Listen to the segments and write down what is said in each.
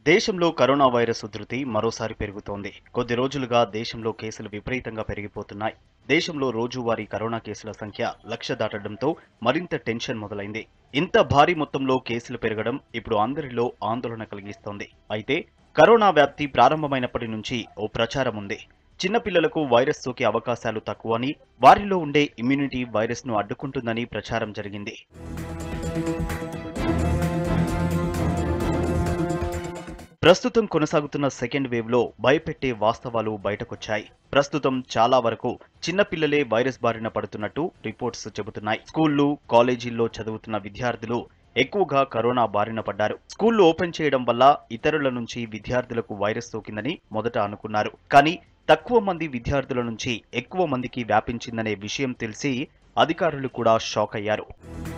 దేశంలో corona virus ఉధృతి మరోసారి పెరుగుతోంది. కొద్ది రోజులుగా దేశంలో కేసులు విపరీతంగా పెరిగిపోతున్నాయి. దేశంలో రోజువారీ కరోనా కేసుల సంఖ్య 1,00,000 దాటడంతో మరింత టెన్షన్ మొదలైంది. ఇంత భారీ మొత్తంలో కేసులు పెరగడం ఇప్పుడు అందరిలో ఆందోళన కలిగిస్తోంది. అయితే కరోనా వ్యాప్తి ప్రారంభమైనప్పటి నుంచి ఓ ప్రచారం ఉంది. చిన్నపిల్లలకు వైరస్ సోకే అవకాశాలు తక్కువని, వారిలో ఉండే ఇమ్యూనిటీ వైరస్ను అడ్డుకుంటుందని ప్రచారం జరిగింది. ప్రస్తుతం కొనసాగుతున్న సెకండ్ వేవ్ లో భయపెట్టే వాస్తవాలు బయటకొచ్చాయి. ప్రస్తుతం చాలా వరకు చిన్నపిల్లలే వైరస్ బారిన పడుతున్నట్టు రిపోర్ట్స్ చెబుతున్నాయి. స్కూళ్లు, కాలేజీల్లో చదువుతున్న విద్యార్థులు ఎక్కువగా కరోనా బారిన పడ్డారు. స్కూళ్లు ఓపెన్ చేయడం వల్ల ఇతరుల నుంచి విద్యార్థులకు వైరస్ సోకిందని మొదట అనుకున్నారు. కానీ తక్కువ మంది విద్యార్థుల నుంచి ఎక్కువ మందికి వ్యాపించిందనే విషయం తెలిసి అధికారులు కూడా షాక్ అయ్యారు.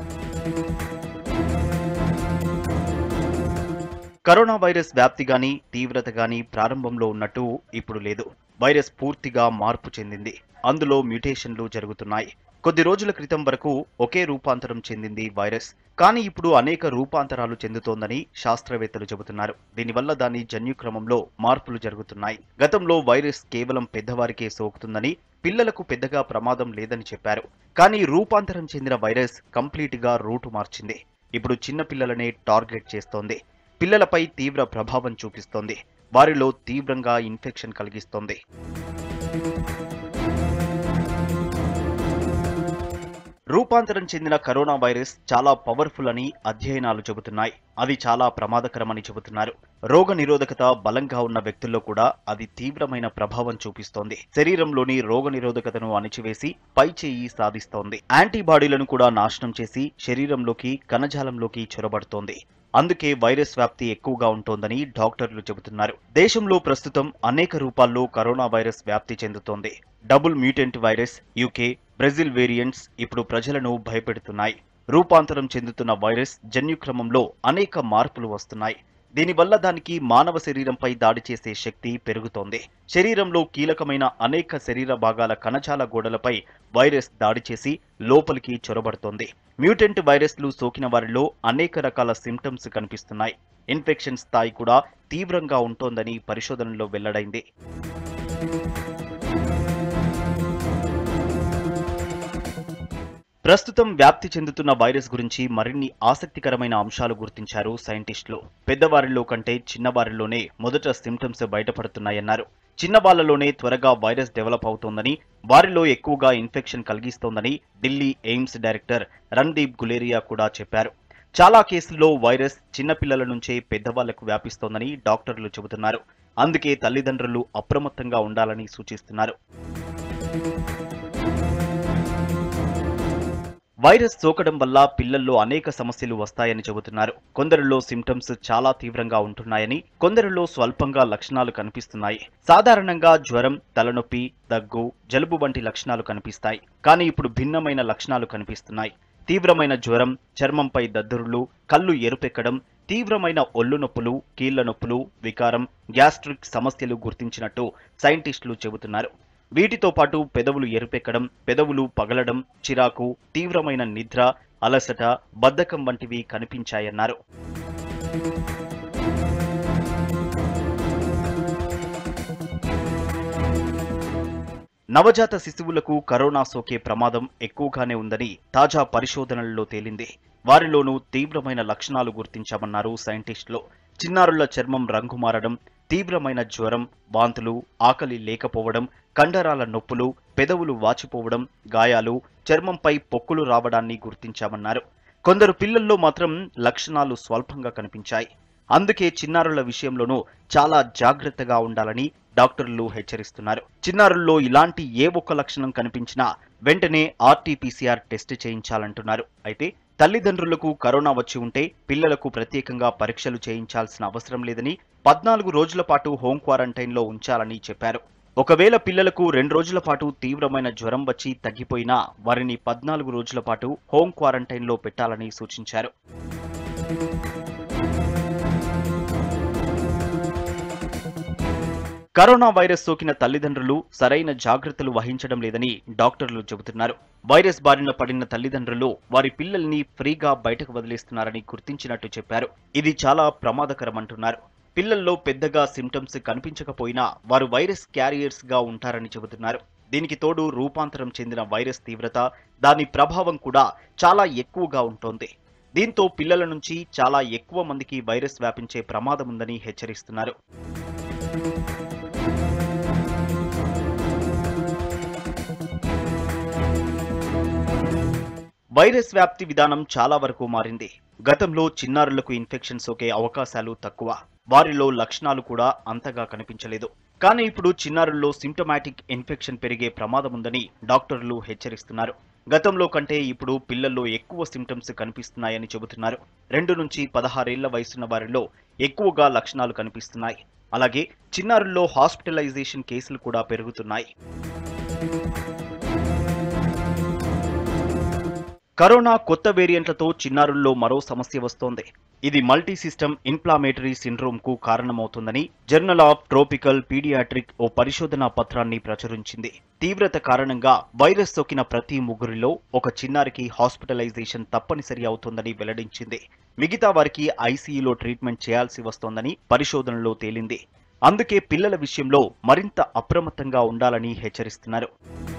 కరోనా వైరస్ వ్యాప్తి గాని, తీవ్రత గాని ప్రారంభంలో ఉన్నట్టు ఇప్పుడు లేదు. వైరస్ పూర్తిగా మార్పు చెందింది. అందులో మ్యూటేషన్లు జరుగుతున్నాయి. కొద్ది రోజుల క్రితం వరకు ఒకే రూపాంతరం చెందింది వైరస్. కానీ ఇప్పుడు అనేక రూపాంతరాలు చెందుతోందని శాస్త్రవేత్తలు చెబుతున్నారు. దీనివల్ల దాని జన్యుక్రమంలో మార్పులు జరుగుతున్నాయి. గతంలో వైరస్ కేవలం పెద్దవారికే సోకుతుందని, పిల్లలకు పెద్దగా ప్రమాదం లేదని చెప్పారు. కానీ రూపాంతరం చెందిన వైరస్ కంప్లీట్ గా రూటు మార్చింది. ఇప్పుడు చిన్న పిల్లలనే టార్గెట్ చేస్తోంది. పిల్లలపై తీవ్ర ప్రభావం చూపిస్తోంది. వారిలో తీవ్రంగా ఇన్ఫెక్షన్ కలిగిస్తోంది. రూపాంతరం చెందిన కరోనా వైరస్ చాలా పవర్ఫుల్ అని అధ్యయనాలు చెబుతున్నాయి. అది చాలా ప్రమాదకరమని చెబుతున్నారు. రోగ నిరోధకత బలంగా ఉన్న వ్యక్తుల్లో కూడా అది తీవ్రమైన ప్రభావం చూపిస్తోంది. శరీరంలోని రోగ నిరోధకతను అణిచివేసి పై చేయి సాధిస్తోంది. యాంటీబాడీలను కూడా నాశనం చేసి శరీరంలోకి, కణజాలంలోకి చొరబడుతోంది. అందుకే వైరస్ వ్యాప్తి ఎక్కువగా ఉంటోందని డాక్టర్లు చెబుతున్నారు. దేశంలో ప్రస్తుతం అనేక రూపాల్లో కరోనా వైరస్ వ్యాప్తి చెందుతోంది. Double mutant virus, UK, Brazil variants ఇప్పుడు ప్రజలను భయపెడుతున్నాయి. రూపాంతరం చెందుతున్న వైరస్ జన్యుక్రమంలో అనేక మార్పులు వస్తున్నాయి. దీనివల్ల దానికి మానవ శరీరంపై దాడి చేసే శక్తి పెరుగుతోంది. శరీరంలో కీలకమైన అనేక శరీర భాగాల కణజాల గోడలపై వైరస్ దాడి చేసి లోపలికి చొరబడుతోంది. మ్యూటెంట్ వైరస్లు సోకిన వారిలో అనేక రకాల సిమ్టమ్స్ కనిపిస్తున్నాయి. ఇన్ఫెక్షన్ స్థాయి కూడా తీవ్రంగా ఉంటోందని పరిశోధనలో వెల్లడైంది. ప్రస్తుతం వ్యాప్తి చెందుతున్న వైరస్ గురించి మరిన్ని ఆసక్తికరమైన అంశాలు గుర్తించారు సైంటిస్టులు. పెద్దవారిలో కంటే చిన్నవారిలోనే మొదట సిమ్టమ్స్ బయటపడుతున్నాయన్నారు. చిన్నవాళ్లలోనే త్వరగా వైరస్ డెవలప్ అవుతోందని, వారిలో ఎక్కువగా ఇన్ఫెక్షన్ కలిగిస్తోందని ఢిల్లీ ఎయిమ్స్ డైరెక్టర్ రణ్దీప్ గులేరియా కూడా చెప్పారు. చాలా కేసుల్లో వైరస్ చిన్నపిల్లల నుంచే పెద్దవాళ్లకు వ్యాపిస్తోందని డాక్టర్లు చెబుతున్నారు. అందుకే తల్లిదండ్రులు అప్రమత్తంగా ఉండాలని సూచిస్తున్నారు. వైరస్ సోకడం వల్ల పిల్లల్లో అనేక సమస్యలు వస్తాయని చెబుతున్నారు. కొందరిలో సిమ్టమ్స్ చాలా తీవ్రంగా ఉంటున్నాయని, కొందరిలో స్వల్పంగా లక్షణాలు కనిపిస్తున్నాయి. సాధారణంగా జ్వరం, తలనొప్పి, దగ్గు, జలుబు వంటి లక్షణాలు కనిపిస్తాయి. కానీ ఇప్పుడు భిన్నమైన లక్షణాలు కనిపిస్తున్నాయి. తీవ్రమైన జ్వరం, చర్మంపై దద్దురులు, కళ్ళు ఎరుపెక్కడం, తీవ్రమైన ఒళ్ళు నొప్పులు, కీళ్ల నొప్పులు, వికారం, గ్యాస్ట్రిక్ సమస్యలు గుర్తించినట్టు సైంటిస్టులు చెబుతున్నారు. వీటితో పాటు పెదవులు ఎరుపెక్కడం, పెదవులు పగలడం, చిరాకు, తీవ్రమైన నిద్ర, అలసట, బద్ధకం వంటివి కనిపించాయన్నారు. నవజాత శిశువులకు కరోనా సోకే ప్రమాదం ఎక్కువగానే ఉందని తాజా పరిశోధనల్లో తేలింది. వారిలోనూ తీవ్రమైన లక్షణాలు గుర్తించామన్నారు సైంటిస్టులు. చిన్నారుల చర్మం రంగు మారడం, తీవ్రమైన జ్వరం, వాంతులు, ఆకలి లేకపోవడం, కండరాల నొప్పులు, పెదవులు వాచిపోవడం, గాయాలు, చర్మంపై పొక్కులు రావడాన్ని గుర్తించామన్నారు. కొందరు పిల్లల్లో మాత్రం లక్షణాలు స్వల్పంగా కనిపించాయి. అందుకే చిన్నారుల విషయంలోనూ చాలా జాగ్రత్తగా ఉండాలని డాక్టర్లు హెచ్చరిస్తున్నారు. చిన్నారుల్లో ఇలాంటి ఏ ఒక్క లక్షణం కనిపించినా వెంటనే RT-PCR టెస్ట్ చేయించాలంటున్నారు. అయితే తల్లిదండ్రులకు కరోనా వచ్చి ఉంటే పిల్లలకు ప్రత్యేకంగా పరీక్షలు చేయించాల్సిన అవసరం లేదని, 14 రోజుల పాటు హోం క్వారంటైన్లో ఉంచాలని చెప్పారు. ఒకవేళ పిల్లలకు 2 రోజుల పాటు తీవ్రమైన జ్వరం వచ్చి తగ్గిపోయినా వారిని 14 రోజుల పాటు హోం క్వారంటైన్లో పెట్టాలని సూచించారు. కరోనా వైరస్ సోకిన తల్లిదండ్రులు సరైన జాగ్రత్తలు వహించడం లేదని డాక్టర్లు చెబుతున్నారు. వైరస్ బారిన పడిన తల్లిదండ్రులు వారి పిల్లల్ని ఫ్రీగా బయటకు వదిలేస్తున్నారని గుర్తించినట్టు చెప్పారు. ఇది చాలా ప్రమాదకరమంటున్నారు. పిల్లల్లో పెద్దగా సిమ్టమ్స్ కనిపించకపోయినా వారు వైరస్ క్యారియర్స్ గా ఉంటారని చెబుతున్నారు. దీనికి తోడు రూపాంతరం చెందిన వైరస్ తీవ్రత, దాని ప్రభావం కూడా చాలా ఎక్కువగా ఉంటోంది. దీంతో పిల్లల నుంచి చాలా ఎక్కువ మందికి వైరస్ వ్యాపించే ప్రమాదం ఉందని హెచ్చరిస్తున్నారు. వైరస్ వ్యాప్తి విధానం చాలా వరకు మారింది. గతంలో చిన్నారులకు ఇన్ఫెక్షన్ సోకే అవకాశాలు తక్కువ, వారిలో లక్షణాలు కూడా అంతగా కనిపించలేదు. కానీ ఇప్పుడు చిన్నారుల్లో సింప్టమాటిక్ ఇన్ఫెక్షన్ పెరిగే ప్రమాదం ఉందని డాక్టర్లు హెచ్చరిస్తున్నారు. గతంలో కంటే ఇప్పుడు పిల్లల్లో ఎక్కువ సింప్టమ్స్ కనిపిస్తున్నాయని చెబుతున్నారు. 2 నుంచి 16 ఏళ్ల వయసున్న వారిలో ఎక్కువగా లక్షణాలు కనిపిస్తున్నాయి. అలాగే చిన్నారుల్లో హాస్పిటలైజేషన్ కేసులు కూడా పెరుగుతున్నాయి. కరోనా కొత్త వేరియంట్లతో చిన్నారుల్లో మరో సమస్య వస్తోంది. ఇది మల్టీ సిస్టమ్ ఇన్ఫ్లామేటరీ సిండ్రోమ్ కు కారణమవుతుందని జర్నల్ ఆఫ్ ట్రోపికల్ పీడియాట్రిక్ ఓ పరిశోధనా పత్రాన్ని ప్రచురించింది. తీవ్రత కారణంగా వైరస్ సోకిన ప్రతి ముగ్గురిలో ఒక చిన్నారికి హాస్పిటలైజేషన్ తప్పనిసరి అవుతోందని వెల్లడించింది. మిగతా వారికి ఐసీయూలో ట్రీట్మెంట్ చేయాల్సి వస్తోందని పరిశోధనలో తేలింది. అందుకే పిల్లల విషయంలో మరింత అప్రమత్తంగా ఉండాలని హెచ్చరిస్తున్నారు.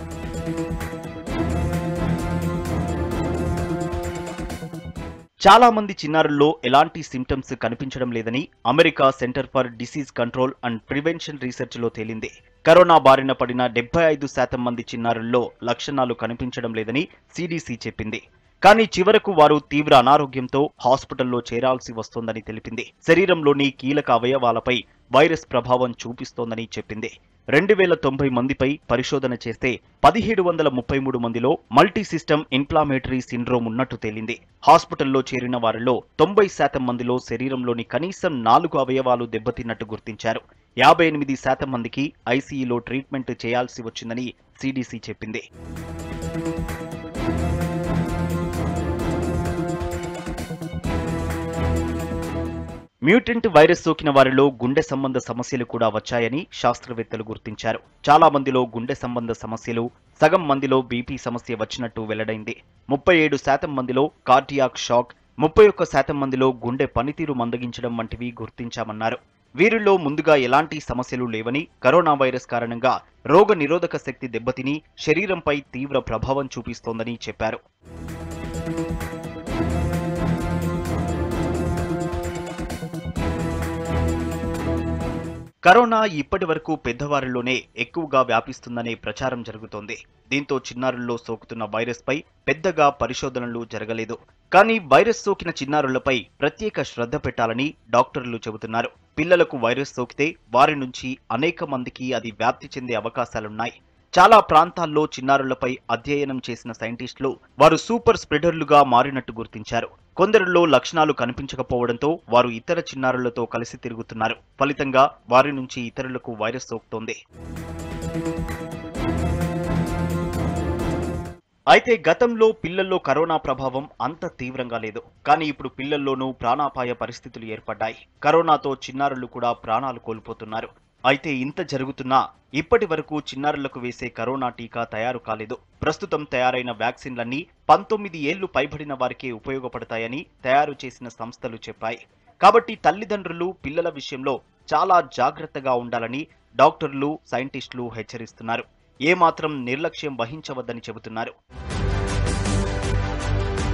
చాలా మంది చిన్నారుల్లో ఎలాంటి సిమ్టమ్స్ కనిపించడం లేదని America centre for disease control and prevention రీసెర్చ్లో తేలింది. కరోనా బారిన పడిన 75% మంది చిన్నారుల్లో లక్షణాలు కనిపించడం లేదని సిడిసి చెప్పింది. కానీ చివరకు వారు తీవ్ర అనారోగ్యంతో హాస్పిటల్లో చేరాల్సి వస్తోందని తెలిపింది. శరీరంలోని కీలక అవయవాలపై వైరస్ ప్రభావం చూపిస్తోందని చెప్పింది. 2090 మందిపై పరిశోధన చేస్తే 1733 మందిలో మల్టీ సిస్టమ్ ఇన్ఫ్లామేటరీ సిండ్రోమ్ ఉన్నట్టు తేలింది. హాస్పిటల్లో చేరిన వారిలో 90% మందిలో శరీరంలోని కనీసం 4 అవయవాలు దెబ్బతిన్నట్టు గుర్తించారు. 58% మందికి ఐసీయూలో ట్రీట్మెంట్ చేయాల్సి వచ్చిందని సిడిసి చెప్పింది. మ్యూటెంట్ వైరస్ సోకిన వారిలో గుండె సంబంధ సమస్యలు కూడా వచ్చాయని శాస్త్రవేత్తలు గుర్తించారు. చాలా మందిలో గుండె సంబంధ సమస్యలు, సగం మందిలో బీపీ సమస్య వచ్చినట్టు వెల్లడైంది. 37% మందిలో కార్డియాక్ షాక్, 31% మందిలో గుండె పనితీరు మందగించడం వంటివి గుర్తించామన్నారు. వీరిలో ముందుగా ఎలాంటి సమస్యలు లేవని, కరోనా వైరస్ కారణంగా రోగ నిరోధక శక్తి దెబ్బతిని శరీరంపై తీవ్ర ప్రభావం చూపిస్తోందని చెప్పారు. కరోనా ఇప్పటి వరకు పెద్దవారిలోనే ఎక్కువగా వ్యాపిస్తుందనే ప్రచారం జరుగుతోంది. దీంతో చిన్నారుల్లో సోకుతున్న వైరస్ పై పెద్దగా పరిశోధనలు జరగలేదు. కానీ వైరస్ సోకిన చిన్నారులపై ప్రత్యేక శ్రద్ధ పెట్టాలని డాక్టర్లు చెబుతున్నారు. పిల్లలకు వైరస్ సోకితే వారి నుంచి అనేక మందికి అది వ్యాప్తి చెందే అవకాశాలున్నాయి. చాలా ప్రాంతాల్లో చిన్నారులపై అధ్యయనం చేసిన సైంటిస్టులు వారు సూపర్ స్ప్రెడర్లుగా మారినట్టు గుర్తించారు. కొందరిలో లక్షణాలు కనిపించకపోవడంతో వారు ఇతర చిన్నారులతో కలిసి తిరుగుతున్నారు. ఫలితంగా వారి నుంచి ఇతరులకు వైరస్ సోకుతోంది. అయితే గతంలో పిల్లల్లో కరోనా ప్రభావం అంత తీవ్రంగా లేదు. కానీ ఇప్పుడు పిల్లల్లోనూ ప్రాణాపాయ పరిస్థితులు ఏర్పడ్డాయి. కరోనాతో చిన్నారులు కూడా ప్రాణాలు కోల్పోతున్నారు. అయితే ఇంత జరుగుతున్నా ఇప్పటి వరకు చిన్నారులకు వేసే కరోనా టీకా తయారు కాలేదు. ప్రస్తుతం తయారైన వ్యాక్సిన్లన్నీ 19 ఏళ్లు పైబడిన వారికే ఉపయోగపడతాయని తయారు చేసిన సంస్థలు చెప్పాయి. కాబట్టి తల్లిదండ్రులు పిల్లల విషయంలో చాలా జాగ్రత్తగా ఉండాలని డాక్టర్లు, సైంటిస్టులు హెచ్చరిస్తున్నారు. ఏమాత్రం నిర్లక్ష్యం వహించవద్దని చెబుతున్నారు.